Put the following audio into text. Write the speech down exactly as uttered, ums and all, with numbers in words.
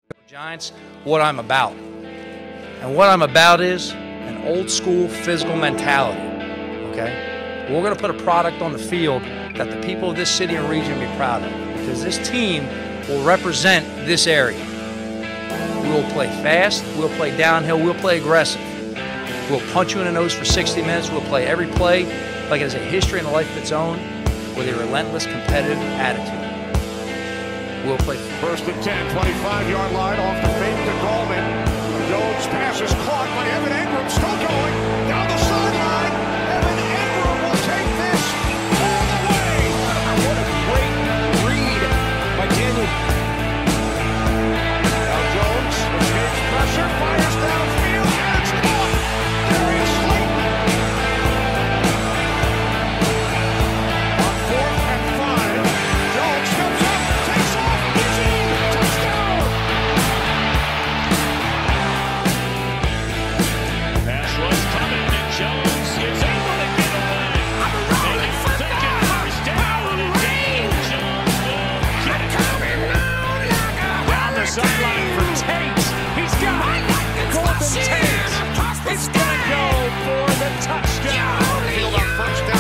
Giants, what I'm about. And what I'm about is an old school physical mentality, okay? We're going to put a product on the field that the people of this city and region will be proud of, because this team will represent this area. We will play fast, we'll play downhill, we'll play aggressive. We'll punch you in the nose for sixty minutes, we'll play every play like it has a history and a life of its own with a relentless competitive attitude. We'll play first and ten, twenty-five yard line off the fake to Goldman. Jones passes caught, but Evan Engram still going down the sideline. Evan Engram will take this all the way. What a great read by Daniel. Now Jones escapes pressure, fires downfield, and it's caught. Darius Slayton. On fourth and five, Jones steps up, takes off, easy, touchdown. Pass was coming, and Jones is able to get away. They will take it first down, and Daniel Jones will get it. Down the sideline for Tate. He's got Golden Tate. It's going to go for the touchdown. Field on first down.